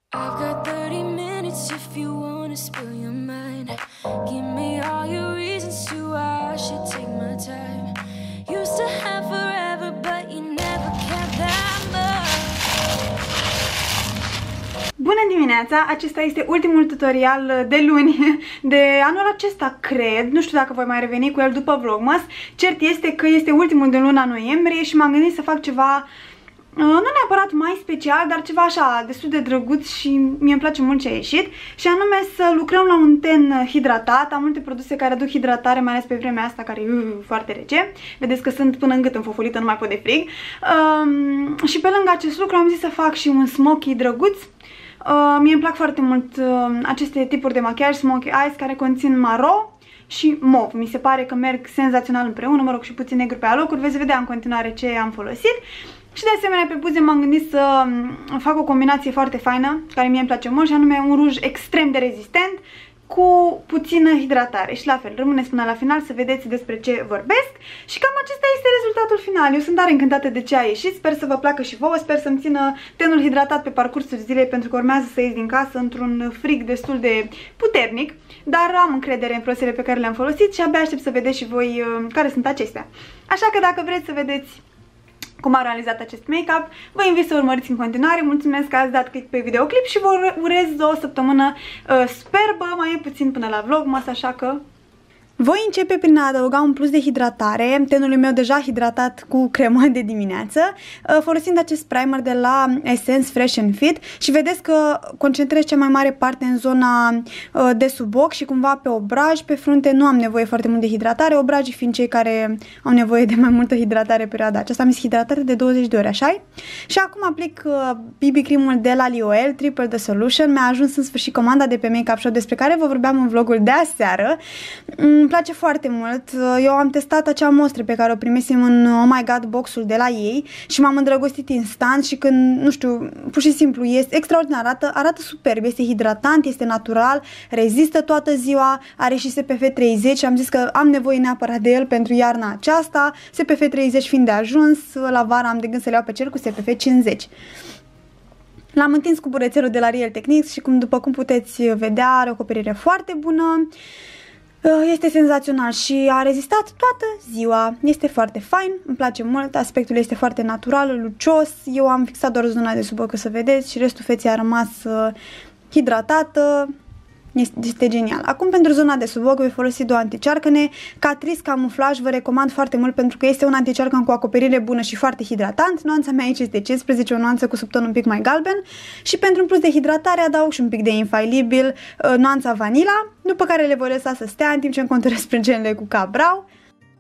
I've got 30 minutes if you wanna spill your mind. Give me all your reasons to why I should take my time. Used to have forever, but you never kept that much. Bună dimineața! Acesta este ultimul tutorial de luni de anul acesta, cred. Nu știu dacă voi mai reveni cu el după Vlogmas. Cert este că este ultimul de luna noiembrie și m-am gândit să fac ceva, nu neapărat mai special, dar ceva așa destul de drăguț și mie îmi place mult ce a ieșit. Și anume să lucrăm la un ten hidratat. Am multe produse care aduc hidratare, mai ales pe vremea asta care e foarte rece. Vedeți că sunt până în gât înfofolită, nu mai pot de frig. Și pe lângă acest lucru am zis să fac și un smokey drăguț. Mie îmi plac foarte mult aceste tipuri de machiaj, smokey eyes, care conțin maro și mov. Mi se pare că merg senzațional împreună, mă rog, și puțin negru pe alocuri. Veți vedea în continuare ce am folosit. Și de asemenea pe buze m-am gândit să fac o combinație foarte faină, care mie îmi place mult, și anume un ruj extrem de rezistent cu puțină hidratare. Și la fel, rămâneți până la final să vedeți despre ce vorbesc. Și cam acesta este rezultatul final. Eu sunt tare încântată de ce a ieșit, sper să vă placă și vouă, sper să-mi țină tenul hidratat pe parcursul zilei, pentru că urmează să ies din casă într-un frig destul de puternic. Dar am încredere în produsele pe care le-am folosit și abia aștept să vedeți și voi care sunt acestea. Așa că dacă vreți să vedeți cum am realizat acest make-up, vă invit să urmăriți în continuare. Mulțumesc că ați dat click pe videoclip și vă urez o săptămână superbă, mai e puțin până la Vlogmas, așa că voi începe prin a adăuga un plus de hidratare, tenului meu deja hidratat cu cremă de dimineață, folosind acest primer de la Essence Fresh and Fit, și vedeți că concentrez cea mai mare parte în zona de sub ochi și cumva pe obraj. Pe frunte nu am nevoie foarte mult de hidratare, obrajii fiind cei care au nevoie de mai multă hidratare perioada aceasta. Am zis hidratare de 20 de ore, așa-i? Și acum aplic BB cream-ul de la L'Oréal Triple The Solution. Mi-a ajuns în sfârșit comanda de pe Makeup Show, despre care vă vorbeam în vlogul de aseară. Îmi place foarte mult. Eu am testat acea mostră pe care o primisem în Oh My God boxul de la ei și m-am îndrăgostit instant. Și când, nu știu, pur și simplu este extraordinar, arată superb, este hidratant, este natural, rezistă toată ziua, are și SPF 30 și am zis că am nevoie neapărat de el pentru iarna aceasta, SPF 30 fiind de ajuns. La vară am de gând să le iau pe cel cu SPF 50. L-am întins cu burețelul de la Real Techniques și după cum puteți vedea, are o acoperire foarte bună. Este senzațional și a rezistat toată ziua. Este foarte fain, îmi place mult, aspectul este foarte natural, lucios. Eu am fixat doar zona de sub ochi, să vedeți, și restul feței a rămas hidratată. Este genial. Acum pentru zona de sub ochi voi folosi două anticearcăne. Catrice Camuflaj vă recomand foarte mult pentru că este un anticearcăn cu acoperire bună și foarte hidratant. Nuanța mea aici este 15, o nuanță cu subton un pic mai galben. Și pentru un plus de hidratare adaug și un pic de Infallible, nuanța Vanilla, după care le voi lăsa să stea în timp ce îmi conturez sprâncenele cu Cap Brow.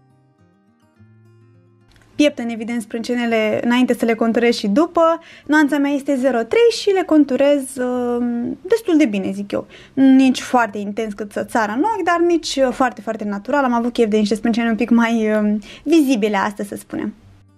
Pieptăn evident sprâncenele înainte să le conturez și după. Nuanța mea este 03 și le conturez destul de bine, zic eu. Nici foarte intens cât să țară în ochi, dar nici foarte, foarte natural. Am avut chef de niște sprâncene un pic mai vizibile astăzi, să spunem.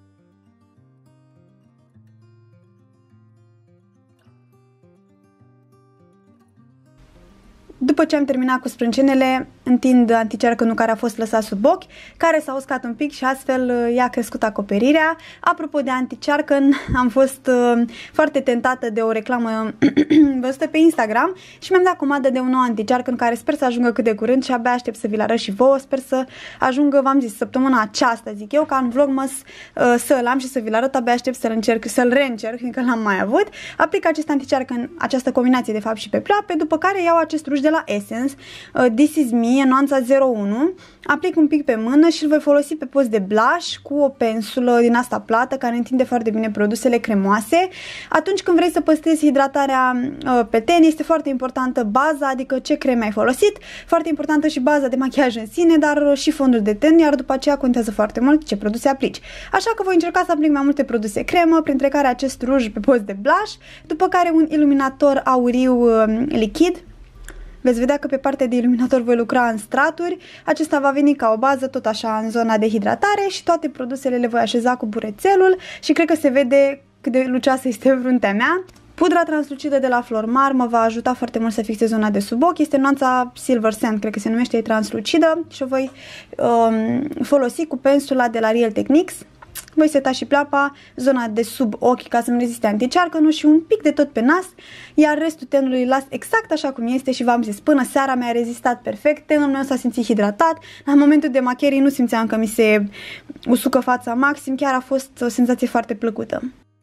După ce am terminat cu sprâncenele, întind anticearcănul care a fost lăsat sub ochi, care s-a uscat un pic și astfel i-a crescut acoperirea. Apropo de anticearcăn, am fost foarte tentată de o reclamă văzută pe Instagram și mi-am dat comandă de un nou anticearcăn care sper să ajungă cât de curând și abia aștept să vi-l arăt și vouă. Sper să ajungă, v-am zis, săptămâna aceasta, zic eu, ca în Vlogmas să-l am și să vi-l arăt. Abia aștept să-l reîncerc, fiindcă l-am mai avut. Aplic acest anticearcăn, această combinație de fapt și pe pleoape, după care iau acest ruj de la Essence, This Is Me, în nuanța 01, aplic un pic pe mână și îl voi folosi pe post de blush cu o pensulă din asta plată care întinde foarte bine produsele cremoase. Atunci când vrei să păstrezi hidratarea pe ten, este foarte importantă baza, adică ce creme ai folosit, foarte importantă și baza de machiaj în sine, dar și fondul de ten, iar după aceea contează foarte mult ce produse aplici. Așa că voi încerca să aplic mai multe produse cremă, printre care acest ruj pe post de blush, după care un iluminator auriu lichid. Veți vedea că pe partea de iluminator voi lucra în straturi. Acesta va veni ca o bază tot așa în zona de hidratare și toate produsele le voi așeza cu burețelul și cred că se vede cât de lucioasă este fruntea mea. Pudra translucidă de la Flormar mă va ajuta foarte mult să fixez zona de sub ochi. Este nuanța Silver Sand, cred că se numește, e translucidă și o voi folosi cu pensula de la Real Techniques. voi seta și pleoapa, zona de sub ochi ca să-mi reziste anticearcănul și un pic de tot pe nas, iar restul tenului îl las exact așa cum este și v-am zis, până seara mi-a rezistat perfect, tenul meu s-a simțit hidratat, la momentul de machiere nu simțeam că mi se usucă fața maxim, chiar a fost o senzație foarte plăcută.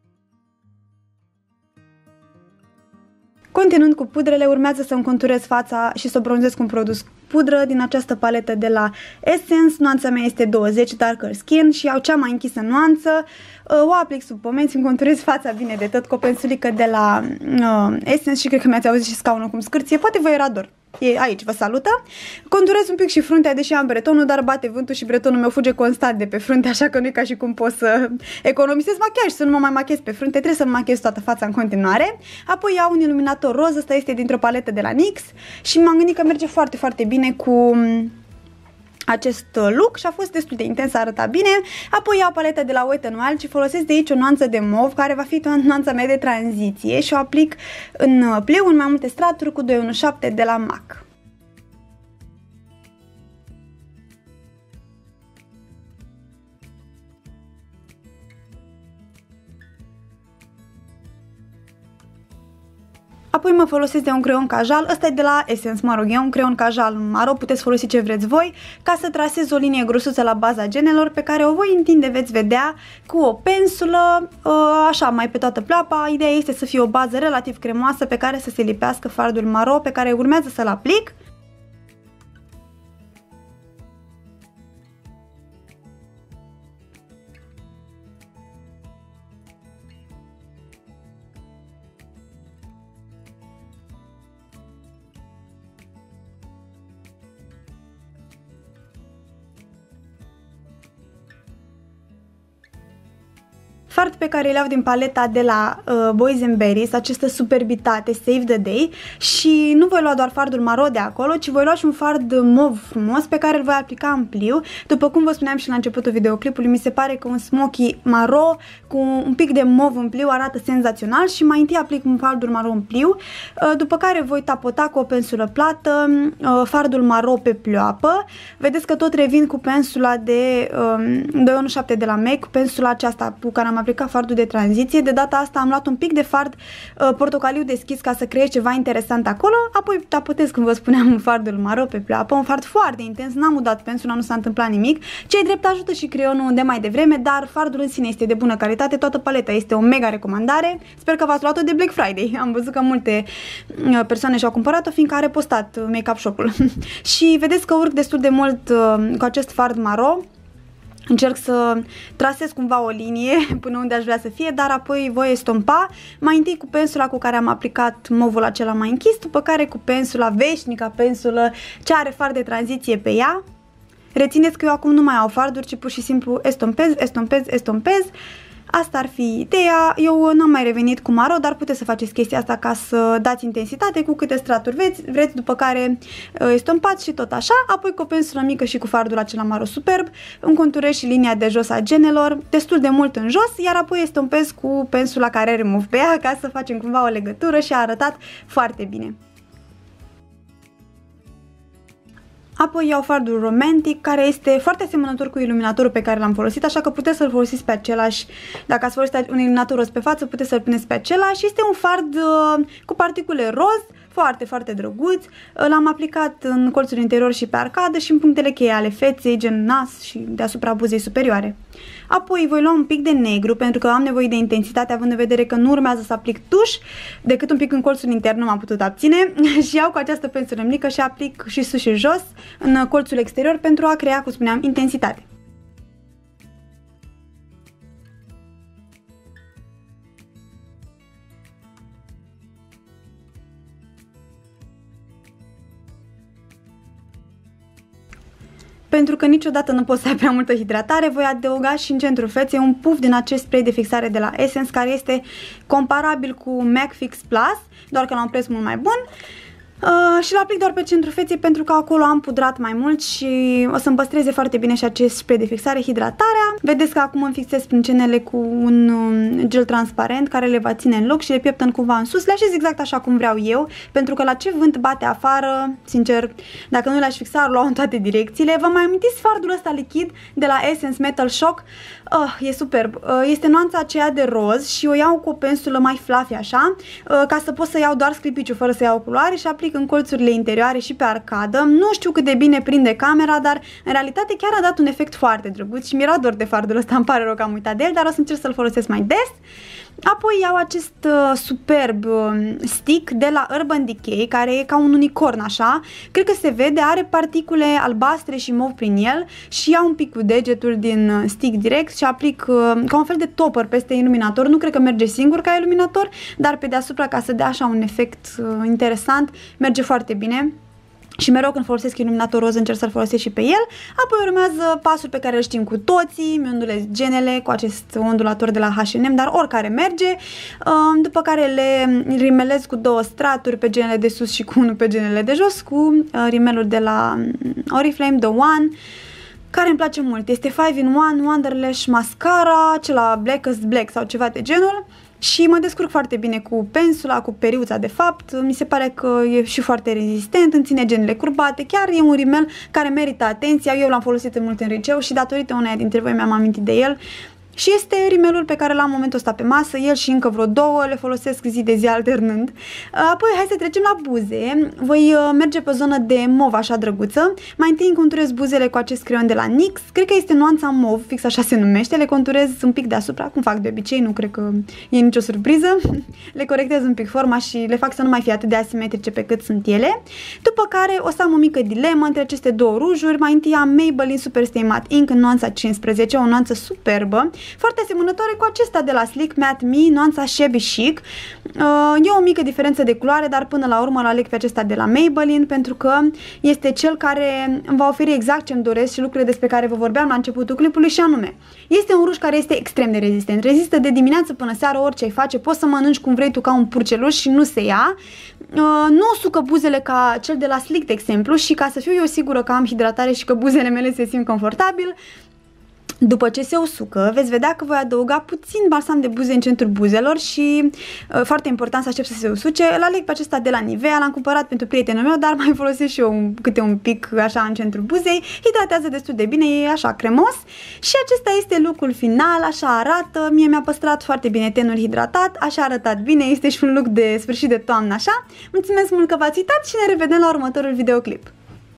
Continuând cu pudrele, urmează să-mi conturez fața și să o bronzez cu un produs pudră din această paletă de la Essence. Nuanța mea este 20, Darker Skin, și au cea mai închisă nuanță. O aplic sub pomenți, îmi conturez fața bine de tot cu o pensulică de la Essence și cred că mi-ați auzit și scaunul cum scârție, poate vă era dor. E aici, vă salută. Conturez un pic și fruntea, deși am bretonul, dar bate vântul și bretonul meu fuge constant de pe frunte, așa că nu e ca și cum pot să economisesc machiaj, să nu mă mai machez pe frunte, trebuie să-mi machez toată fața în continuare. Apoi iau un iluminator roz, ăsta este dintr-o paletă de la NYX și m-am gândit că merge foarte, foarte bine cu acest look și a fost destul de intens, a arătat bine. Apoi iau paleta de la Wet n Wild și folosesc de aici o nuanță de mov care va fi nuanța mea de tranziție și o aplic în pliu în mai multe straturi cu 217 de la MAC. Apoi mă folosesc de un creion cajal, ăsta e de la Essence, mă rog, e un creion cajal maro, puteți folosi ce vreți voi, ca să trasez o linie grosuță la baza genelor pe care o voi întinde, veți vedea, cu o pensulă, așa, mai pe toată pleoapa. Ideea este să fie o bază relativ cremoasă pe care să se lipească fardul maro pe care urmează să-l aplic. Fard pe care îl iau din paleta de la Boysenberries, această superbitate Save the Day, și nu voi lua doar fardul maro de acolo, ci voi lua și un fard mov frumos pe care îl voi aplica în pliu. După cum vă spuneam și la începutul videoclipului, mi se pare că un smoky maro cu un pic de mov în pliu arată senzațional și mai întâi aplic un fardul maro în pliu, după care voi tapota cu o pensulă plată fardul maro pe pleoapă. Vedeți că tot revin cu pensula de 217 de la MAC, pensula aceasta cu care am aplicat fardul de tranziție. De data asta am luat un pic de fard portocaliu deschis ca să creez ceva interesant acolo, apoi tapotez, cum vă spuneam, fardul maro pe pleoapă, un fard foarte intens, n-am udat pensula, nu s-a întâmplat nimic. Ce-i drept, ajută și creionul de mai devreme, dar fardul în sine este de bună calitate, toată paleta este o mega recomandare. Sper că v-ați luat-o de Black Friday. Am văzut că multe persoane și-au cumpărat-o, fiindcă a repostat Make-up Shop-ul. Și vedeți că urc destul de mult cu acest fard maro. Încerc să trasez cumva o linie până unde aș vrea să fie, dar apoi voi estompa, mai întâi cu pensula cu care am aplicat movul acela mai închis, după care cu pensula, veșnica pensulă, ce are fard de tranziție pe ea. Rețineți că eu acum nu mai au farduri, ci pur și simplu estompez, estompez, estompez. Asta ar fi ideea. Eu n-am mai revenit cu maro, dar puteți să faceți chestia asta ca să dați intensitate cu câte straturi vreți, după care estompați și tot așa. Apoi cu o pensulă mică și cu fardul acela maro superb îmi conturez și linia de jos a genelor, destul de mult în jos, iar apoi estompez cu pensula care are mov pe ea ca să facem cumva o legătură și a arătat foarte bine. Apoi iau fardul Romantic, care este foarte asemănător cu iluminatorul pe care l-am folosit, așa că puteți să-l folosiți pe același. Dacă ați folosit un iluminator roz pe față, puteți să-l puneți pe același. Este un fard cu particule roz, foarte, foarte drăguț. L-am aplicat în colțul interior și pe arcadă și în punctele cheie ale feței, gen nas și deasupra buzei superioare. Apoi voi lua un pic de negru, pentru că am nevoie de intensitate, având în vedere că nu urmează să aplic tuș, decât un pic în colțul intern, nu m-am putut abține. Și iau cu această pensulă mică și aplic și sus și jos în colțul exterior pentru a crea, cum spuneam, intensitate. Pentru că niciodată nu poți să ai prea multă hidratare, voi adăuga și în centrul feței un puf din acest spray de fixare de la Essence, care este comparabil cu MAC Fix Plus, doar că la un preț mult mai bun. Și îl aplic doar pe centrul feței pentru că acolo am pudrat mai mult și o să-mi păstreze foarte bine și acest spray de fixare, hidratarea. Vedeți că acum îmi fixez sprâncenele cu un gel transparent care le va ține în loc și le pieptăn cumva în sus. Le așez exact așa cum vreau eu, pentru că la ce vânt bate afară, sincer, dacă nu le-aș fixa, ar lua în toate direcțiile. Vă mai amintiți fardul ăsta lichid de la Essence Metal Shock? E superb. Este nuanța aceea de roz și o iau cu o pensulă mai fluffy așa, ca să pot să iau doar sclipiciu fără să iau culoare și aplic în colțurile interioare și pe arcadă. Nu știu cât de bine prinde camera, dar în realitate chiar a dat un efect foarte drăguț și mi-era dor de fardul ăsta, îmi pare rău că am uitat de el, dar o să încerc să-l folosesc mai des. Apoi iau acest superb stick de la Urban Decay, care e ca un unicorn așa, cred că se vede, are particule albastre și mov prin el și iau un pic cu degetul din stick direct și aplic ca un fel de topper peste iluminator. Nu cred că merge singur ca iluminator, dar pe deasupra, ca să dea așa un efect interesant, merge foarte bine. Și mereu când folosesc iluminator roz încerc să-l folosesc și pe el. Apoi urmează pasul pe care îl știm cu toții, mi ondulez genele cu acest ondulator de la H&M, dar oricare merge, după care le rimelez cu 2 straturi pe genele de sus și cu unul pe genele de jos, cu rimelul de la Oriflame, The One, care îmi place mult. Este 5-in-1 Wonderlash Mascara, acela Blackest Black sau ceva de genul. Și mă descurc foarte bine cu pensula, cu periuța de fapt, mi se pare că e și foarte rezistent, îmi ține genele curbate, chiar e un rimel care merită atenția, eu l-am folosit mult în liceu și datorită uneia dintre voi mi-am amintit de el. Și este rimelul pe care l-am în momentul ăsta pe masă, el și încă vreo 2, le folosesc zi de zi alternând. Apoi hai să trecem la buze, voi merge pe o zonă de mov așa drăguță. Mai întâi îmi conturez buzele cu acest creion de la NYX, cred că este nuanța mov, fix așa se numește, le conturez un pic deasupra, cum fac de obicei, nu cred că e nicio surpriză. Le corectez un pic forma și le fac să nu mai fie atât de asimetrice pe cât sunt ele. După care o să am o mică dilemă între aceste 2 rujuri, mai întâi am Maybelline Super Stay Matte Ink în nuanța 15, o nuanță superbă, foarte asemănătoare cu acesta de la Sleek Matte Me, nuanța Shabby Chic. E o mică diferență de culoare, dar până la urmă îl aleg pe acesta de la Maybelline, pentru că este cel care îmi va oferi exact ce-mi doresc și lucrurile despre care vă vorbeam la începutul clipului, și anume, este un ruj care este extrem de rezistent, rezistă de dimineață până seară, orice ai face, poți să mănânci cum vrei tu ca un purceluș și nu se ia. Nu sucă buzele ca cel de la Sleek, de exemplu, și ca să fiu eu sigură că am hidratare și că buzele mele se simt confortabil, după ce se usucă, veți vedea că voi adăuga puțin balsam de buze în centrul buzelor și, foarte important, să aștept să se usuce. Îl aleg pe acesta de la Nivea, l-am cumpărat pentru prietenul meu, dar mai folosesc și eu câte un pic așa în centrul buzei. Hidratează destul de bine, e așa cremos și acesta este look-ul final, așa arată. Mie mi-a păstrat foarte bine tenul hidratat, așa a arătat bine, este și un look de sfârșit de toamnă așa. Mulțumesc mult că v-ați uitat și ne revedem la următorul videoclip.